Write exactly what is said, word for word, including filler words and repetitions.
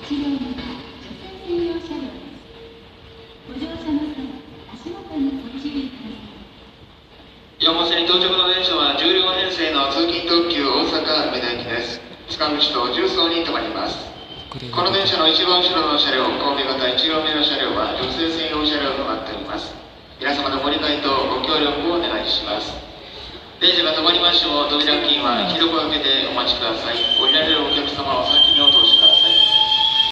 ち両目は女性専用車両です。ご乗車の際、足元にご注意ください。 四号線に到着の電車はじゅう両編成の通勤特急大阪梅田行きです。塚口と重曹に停まります。この電車の一番後ろの車両、神戸型いち両目の車両は女性専用車両となっております。皆様のご理解とご協力をお願いします。電車が止まりましても、扉付近は広く開けてお待ちください。降りられるお客様は先にお通し